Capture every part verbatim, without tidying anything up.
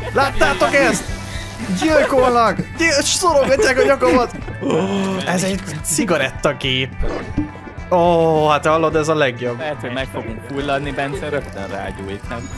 Láttátok ezt? Gyilkolnak! Gyil szorogatják a nyakamat! Ez egy cigarettagép. Ó, oh, hát hallod, ez a legjobb. Lehet, hogy meg fogunk fulladni, Bence rögtön rágyújt, nem?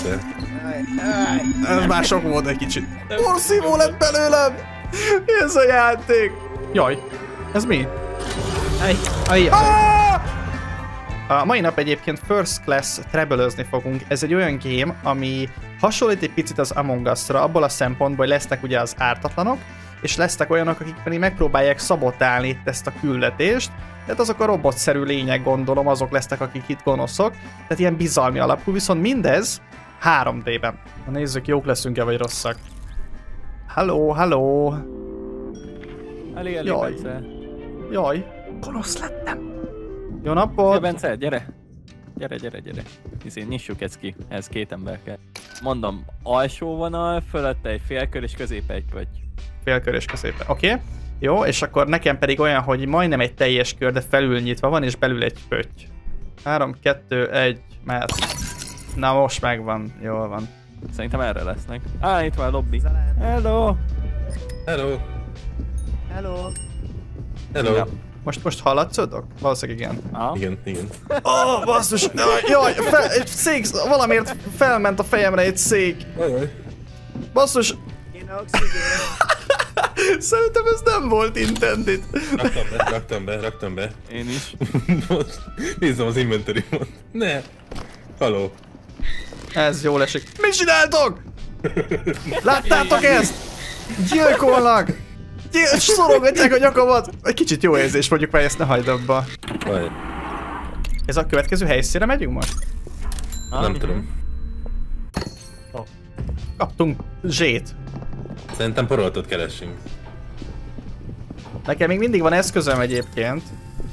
Ez már sok volt egy kicsit. Porszívó lett belőlem! Ez a játék! Jaj, ez mi? Aj, aj, Ah! A mai nap egyébként First Class Treble-özni fogunk. Ez egy olyan game, ami hasonlít egy picit az Among Us-ra, abból a szempontból, hogy lesznek ugye az ártatlanok, és lesznek olyanok, akik pedig megpróbálják szabotálni itt ezt a küldetést. Tehát azok a robotszerű lények, gondolom, azok lesznek, akik itt gonoszok. Tehát ilyen bizalmi alapú, viszont mindez három dé-ben. Na nézzük, jók leszünk-e vagy rosszak. Halló, halló. Elég, elég, Jaj. Bence. Jaj, gonosz lettem. Jó Ja, napot! Bence, gyere! Gyere, gyere, gyere. Hiszen nyissuk ezt ki, ez két ember kell. Mondom, alsó vonal, fölötte egy félkör és középe egy pötty. Félkör és középen. Oké. Okay. Jó, és akkor nekem pedig olyan, hogy majdnem egy teljes kör, de felül nyitva van, és belül egy pötty. három, kettő, egy, mehet. Na most megvan, jól van. Szerintem erre lesznek. Á, itt van a lobby. Hello! Hello! hello. Hello! Ja. Most, most hallatszódok? Valószínűleg igen. Ah. Igen, igen. Ó, oh, basszus! Jaj, fel, egy szék, valamiért felment a fejemre egy szék. Ajaj. Basszus! Kéne oxigén. Szerintem ez nem volt intended. Raktam be, raktam be, raktam be. Én is. Most nézzem az inventory-mot. Ne! Haló. Ez jól esik. Mit csináltok? Láttátok ezt? Gyilkolnak! Gyil szorogatják a nyakamat! Egy kicsit jó érzés mondjuk, mert ezt ne hagyd abba. Vaj. Ez a következő helyszínre megyünk most? Nem tudom. Kaptunk zsét. Szerintem poroltot keressünk. Nekem még mindig van eszközöm egyébként.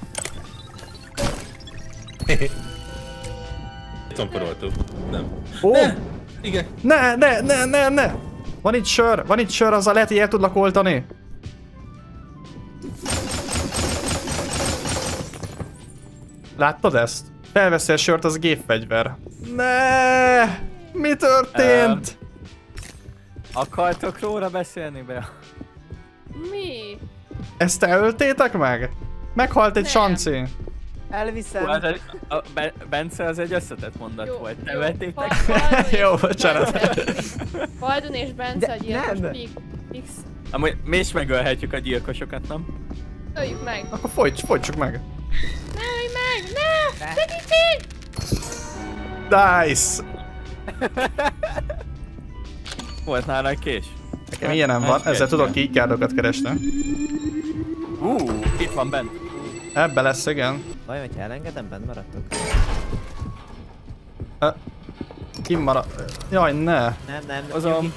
Itt van poroltó. Nem. Ó! Ne! Igen. Ne, ne, ne, ne, ne! Van itt sör, van itt sör, azzal lehet, hogy el tudlak oltani. Láttad ezt? Felveszel sört, az gépfegyver. Ne! Mi történt? Um, akartok róla beszélni be? Mi? Ezt te öltétek meg? Meghalt egy Nem. Sanci. Elviszem. Az egy, a Be Bence, az egy összetett mondat Jó, volt. Te jó. vettétek? Fa- Faldun és Jó, bocsánat. Bence. Faldun és Bence De a gyilkos. nem. Pix. Pix. Amúgy mi is megölhetjük a gyilkosokat, nem? Öljük meg. Akkor folyts, folytsuk meg. Ne ölj meg! Ne! Segítség! Nice! Volt nála egy kés. Nekem ilyenem van, ezzel tudok keycardokat keresni. Uh, itt van bent. Ebbe lesz, igen. Vaj, hogyha elengedem, bent maradtok. Uh, Kimarad... Jaj, ne. Nem, nem. Azon.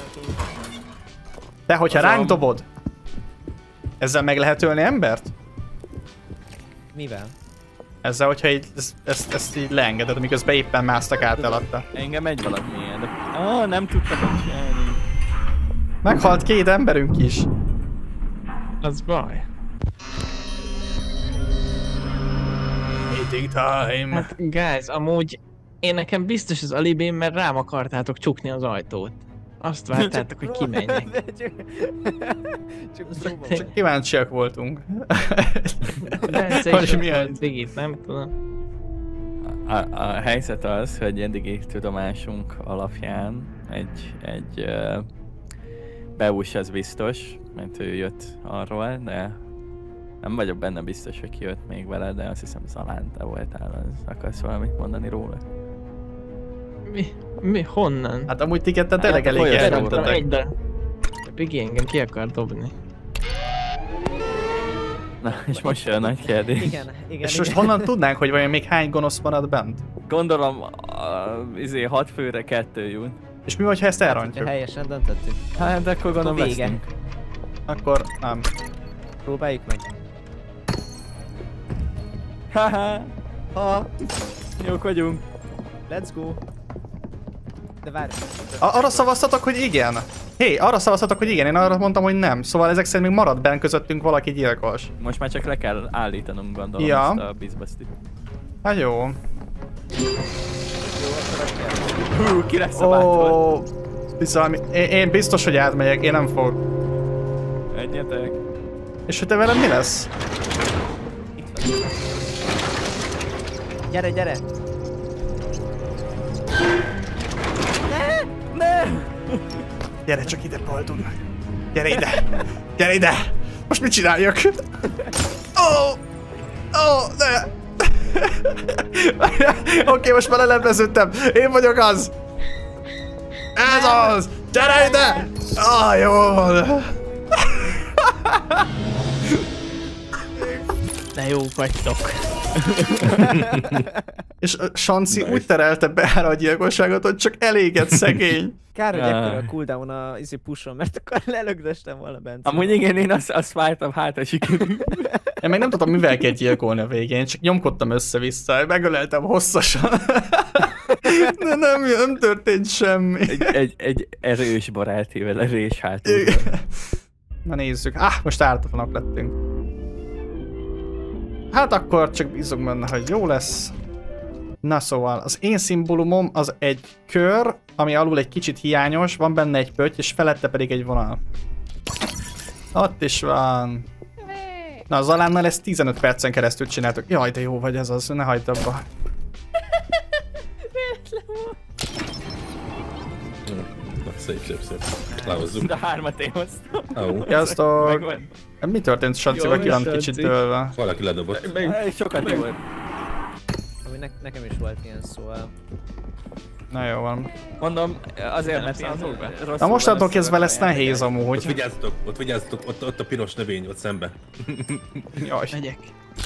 Te, hogyha Azon. ránk dobod, ezzel meg lehet ölni embert? Mivel? Ezzel, hogyha így, ezt, ezt, ezt így leengeded, miközben éppen másztak át alatta. Engem egy valamilyen, de... Ah, nem tudtam csinálni. Meghalt két emberünk is. Az baj. Meeting time. Hát, guys, amúgy én nekem biztos az alibém, mert rám akartátok csukni az ajtót. Azt vártátok, hogy kimenjek. Csak próbálom. Csak kíváncsiak voltunk. Bence Hogy is ott milyen? volt végig, nem tudom. A, a helyzet az, hogy eddigi tudomásunk alapján egy, egy uh, Beus az biztos, mert ő jött arról, de nem vagyok benne biztos, hogy ki jött még vele, de azt hiszem Zalán, te voltál, az akarsz valamit mondani róla? Mi? Mi? Honnan? Hát amúgy ti ketten tényleg Hát, elég folyosón Beraktam elrontatok. egy, de... Pigi engem ki akar dobni. Na, és most jön a nagy kérdés. Igen, igen, És igen. most honnan tudnánk, hogy vajon még hány gonosz marad bent? Gondolom, uh, izé, hat főre kettő jut. És mi vagy, ha ezt Hát, hogyha elrontjuk? helyesen döntöttük. Hát, de akkor gondolom vége. vesztünk. Akkor nem. Próbáljuk meg. Haha, Ha, jók vagyunk. let's go. De várj. A- arra szavaztatok, hogy igen. Hé, hey, arra szavaztatok, hogy igen, én arra mondtam, hogy nem. Szóval ezek szerint még marad benn közöttünk valaki gyilkos. Most már csak le kell állítanunk, gondolom, Ja. ezt a bizbasztit. Hát jó. Hú, ki lesz a bátor? Ó, Bizony, én, én biztos, hogy átmegyek, én nem fogok. Egyetek. És hogy te veled mi lesz? Gyere, gyere! Gyere csak ide, Baldun. Gyere ide! Gyere ide! Most mit csináljak? Ó! Ó, ne! Oké, okay, most már lelepleződtem. Én vagyok az! Ez az! Gyere ide! Ah, jól! De jók vagytok. És Sanci Nice. úgy terelte be a gyilkosságot, hogy csak elégett szegény. Kár, hogy Ah. ekkora a cooldown a izé pushon, mert akkor lelögdöstem volna Bence. Amúgy igen, én azt, azt vártam, hát a sikerül. Én meg nem tudtam, mivel kell gyilkolni a végén, csak nyomkodtam össze-vissza, megöleltem hosszasan. De nem, nem történt semmi. Egy, egy, egy erős barátével, erős hátul. Na nézzük. Ah, most ártatlanak lettünk. Hát akkor csak bízunk benne, hogy jó lesz. Na szóval, az én szimbólumom az egy kör, ami alul egy kicsit hiányos, van benne egy pötty, és felette pedig egy vonal. Ott is van. Na, az Alánnal ezt tizenöt percen keresztül csináltuk. Jaj, de jó vagy ez az, ne hagyd abba. Na, szép, szép, szép. Láhozzuk. De hármat én hoztam. Au. Sziasztok! Megvan. Mi történt Sancival? Ki van Sanci. kicsit dőlve? Valaki ledobott. Meg sokat jó volt. Ami ne nekem is volt ilyen, szóval... Na jó van. Mondom, azért, mert ilyen rossz. Na mostantól kezdve lesz nehéz Ott amúgy. vigyázzatok, ott vigyázzatok, ott, ott a piros növény, ott szembe. Jaj. Megyek.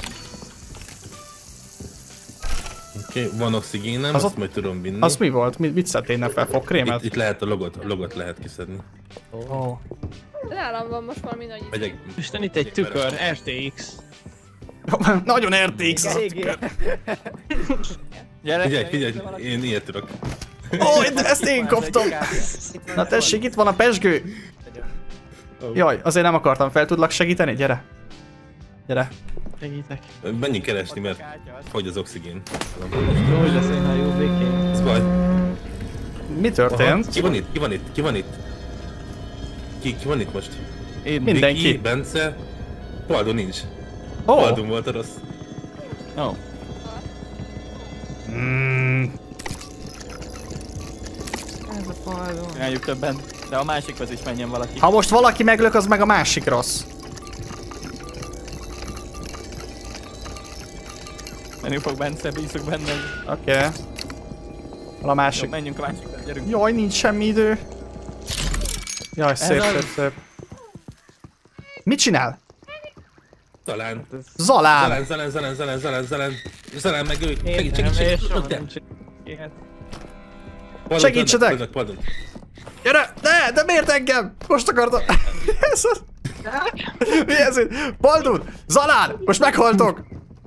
Oké, okay, van oxigénem, Az azt ott- majd tudom vinni. Az mi volt? Mi, mit szedtél ne fel? Fogkrémet? Itt, itt lehet a logot, a logot lehet kiszedni. Oh. Nálam van most valami nagy izé. Megyek. Isten itt egy tükör, er té iksz. Nagyon er té iksz az a Eléggé. tükör. Gyere, Figyelj, figyelj, én ilyet tudok. Ó, de ezt én kaptam! Na tessék, itt van a pesgő! Jaj, azért nem akartam, fel tudlak segíteni? Gyere! Gyere! Segítek. Menjünk keresni, mert fogy az oxigén. Jó, hogy lesz én a jó békén. Ez baj. Mi Aha, történt? ki van itt? Ki van itt? Ki van itt? Ki, ki van itt most? Én Mindenki. Viki, Bence. Paldon nincs. Ó! Paldon volt a rossz. Oh. Mm, Ez a faldon. Csináljuk többen. De a másikhoz is menjen valaki. ha most valaki meglök, az meg a másik rossz. Menni fog Bence, bízunk benne. Oké. Okay. A Jó, másik. menjünk a másikra, gyerünk. Jaj, nincs semmi idő. Jaj, szép, az. szép, szép. Mit csinál? Talán. Zalán! Zelen, zelen, zelen, zelen, zelen, zelen. Zelen meg ő. Én Segít, nem, segít, és segít. soha Ott te. nem csinálják. Paldon, Segítsetek! Paldon, Paldon. Gyere! Ne! De miért engem? Most akartam... ez az... Mi ez itt? Baldun! Zalán! Most meghaltok!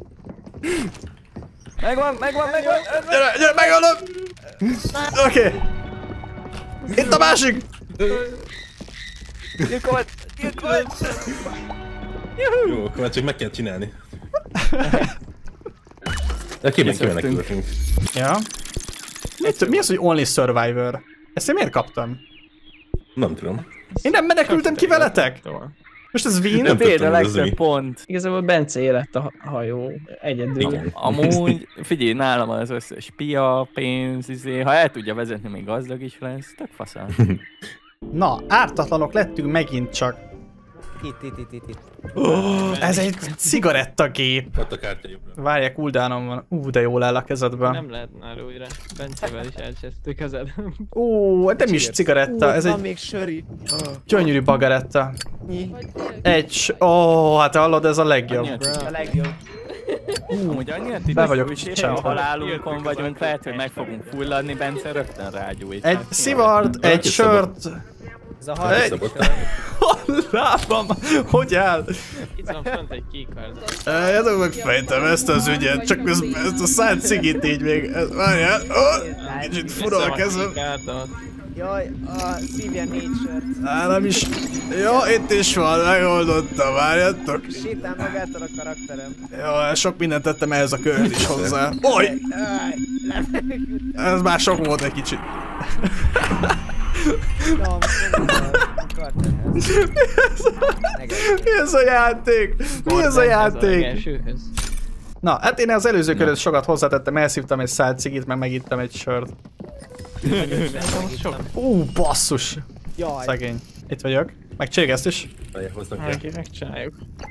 Megvan, megvan, megvan! Gyere, gyere, meghalok! Oké. Okay. Itt a másik! Gyilkolt! Gyilkolt! Jó, akkor már csak meg kell csinálni. De kiben kimennek küldtünk. Ja. Mit, mi az, hogy Only Survivor? Ezt én miért kaptam? Nem tudom. Én nem menekültem ki veletek? Most ez win? Nem Véd a tudtam, hogy ez legtöbb mi. pont. Igazából Bence élet a hajó egyedül. Igen. Amúgy, figyelj, nálam az összes pia, pénz, izé, ha el tudja vezetni, még gazdag is lesz, tök faszán. Na, ártatlanok lettünk megint csak. Itt, itt, itt, itt, itt. Ez egy cigarettagép. Ott a kártya jobbra. Várják, cooldownom van. Ú, de jól áll a kezedben. Nem lehet már újra. Bencevel is elcsesztük kezed. Ú, nem is cigaretta, ez Ú, egy van még söri. gyönyörű bagaretta. Nyi. Vagy tényleg. Egy, s- ó, hát hallod, ez a legjobb. Annyira A legjobb. Amúgy annyira Be vagyok titkos, hogy csapva. a halálunkon vagyunk, lehet, hogy meg fogunk fulladni, Bence rögtön rágyújt. Egy szivart, egy sört. Ez a harmadik Szabott. sor. A lábam, hogy áll? Itt van fönt egy keycard. Ezek megfejtem ezt az ügyet, csak ez, ezt a szánt cigit így még, ez, várjál, oh, kicsit fura a kezem. Jaj, a szívja négy sört. Á, nem is, jó, itt is van, megoldottam, várjátok. Sétál magától a karakterem. Jó, sok mindent tettem ehhez a körhöz is hozzá. Oly, Aj, nem. ez már sok volt egy kicsit. Ja, most nem a Carterhez. Mi ez a játék? Mi ez a játék? legelsőhöz. Na, hát én az előző köröt sokat hozzátettem, elszívtam egy szád cigit, meg megittem egy sört. Sok. Ú, basszus! Jaj. Szegény. Itt vagyok. Meg cség ezt is. Várjál, hoznak el. Neki megcsináljuk.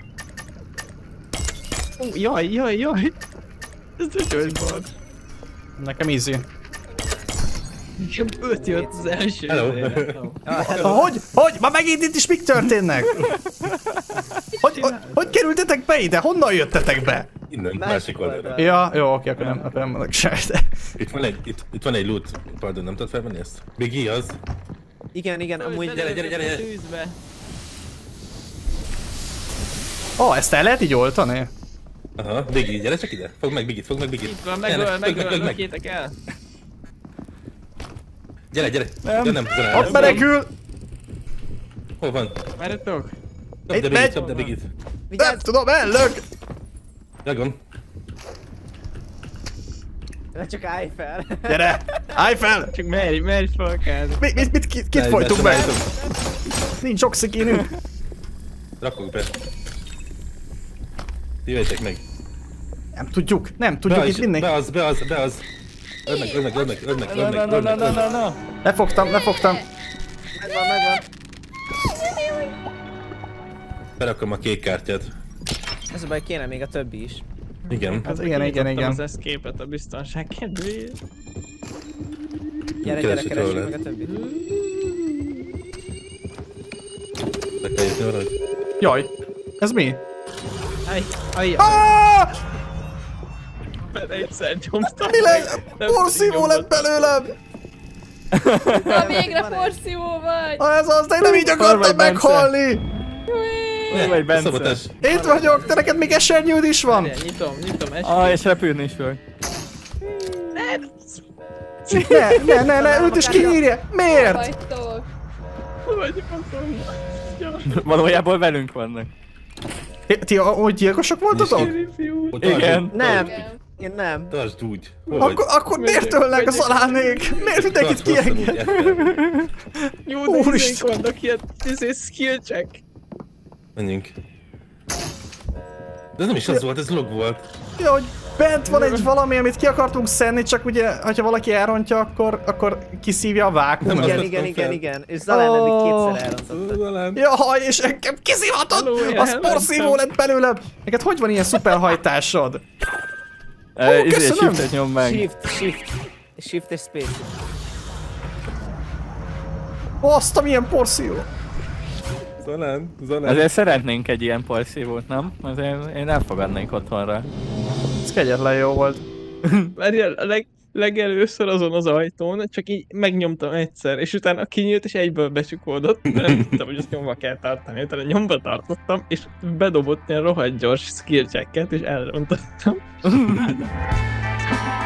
Ó, jaj, jaj, jaj! Ez nagyon bad. Nekem easy. Nekem öt jött az első. Hello. Hogy? Hogy? Ma megint itt is mik történnek? Hogy, hogy, hogy kerültetek be ide? Honnan jöttetek be? Innen, Másik másik oldalra. oldalra. Ja, jó, oké, akkor nem, akkor nem mondok semmit. Itt van egy, itt, itt van egy loot. Pardon, nem tudod felvenni ezt? Biggie az. Igen, igen, amúgy... Gyere, gyere, gyere, gyere. Tűzbe. Ó, oh, ezt el lehet így oltani? Aha, Biggie, gyere csak ide. Fogd meg Biggie-t, fogd meg Biggie-t. Itt van, Gyere, megöl, fogd meg, megöl, fogd meg. megétek el. Gyere, gyere. Nem. Ja, nem, gyere. Ott menekül! Hol van? Várjatok. Dobd Itt a megy. Biggie-t, dobd a Biggie-t. Nem Vigyázz! tudom, ellök! Jagon. Ne csak állj fel! Gyere! Állj fel! Csak merj, merj felkelni. Mi, mit, mit, kit, kit Ne, folytunk ne, meg? ne, Nincs oxigénünk. Rakok be. Jöjjetek meg. Nem tudjuk, nem tudjuk Be itt az, mindenki. be az, be az, be az. Öld meg, öld meg, öld meg, öld meg, öld Na, meg, na, öld na, meg, na, öld na, meg. na. Lefogtam, lefogtam. Megvan, megvan! Berakom a kék kártyát. Ez a baj, kéne még a többi is. Igen. Hát igen, igen, Kinyitottam igen. az escape-et a biztonság kedvéért. Gyere, gyere, Keresik keressük róla. meg a többit. Le kell jutni valahogy. Jaj, ez mi? Aj, aj, Ah! mert egyszer nyomtam. Mi lesz? Nem Porszívó nyomod. lett belőlem! Na végre porszívó vagy! Ha ez az, de én nem így Hol akartam vagy, Bence? meghalni! Hol vagy, Bence? Szabotás. Itt vagyok, te neked még esernyőd is van! Várjál, nyitom, nyitom, esik. Ah, és repülni is fog. Ne, ne, ne, ne, őt is kiírja! Miért? Vagytok. Vagy faszom. Valójában velünk vannak. Ti, ti amúgy gyilkosok voltatok? Kéri fiú. Ott tartsd Igen. úgy, Nem! Igen. Én nem. Tartsd úgy. Hol vagy? Akkor, akkor miért ölnek az alánék? Miért mindenkit Tartsd hosszan úgy, kienged? F L. Jó, de Úristen. izék vannak ilyen, izé skill check. Menjünk. De ez nem is az volt, ez log volt. Ja, hogy bent van egy valami, amit ki akartunk szedni, csak ugye, ha valaki elrontja, akkor, akkor kiszívja a vákumot. Nem Igen, az igen, fel. igen, igen. És Zalán eddig Oh. kétszer elrontotta. Zalán. Jaj, és engem kiszívhatod! Haló, én Az elmentem. porszívó lett belőlem! Neked hogy van ilyen szuperhajtásod? Uh, izé, köszönöm. shiftet nyom meg. Shift, shift. Shift és space. Azt a milyen porszívó! Zalán, Zalán. Azért szeretnénk egy ilyen porszívót, nem? Azért én elfogadnék otthonra. Ez kegyetlen jó volt. Várjál, a leg, legelőször azon az ajtón, csak így megnyomtam egyszer, és utána kinyílt, és egyből becsukódott, mert nem tudtam, hogy ezt nyomva kell tartani. Utána nyomba tartottam, és bedobott ilyen rohadt gyors skill checket, és elrontottam.